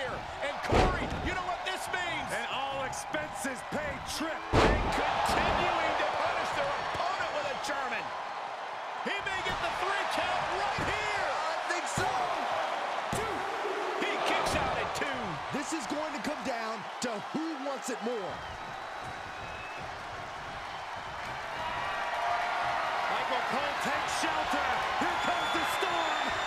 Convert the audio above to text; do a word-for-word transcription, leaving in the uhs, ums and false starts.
here. And Corey, you know what this means? An all-expenses paid trip. And continuing to punish their opponent with a German. He may get the three count right here. I think so. Two. He kicks out at two. This is going to come down to who wants it more. Michael Cole takes shelter. Here comes the storm.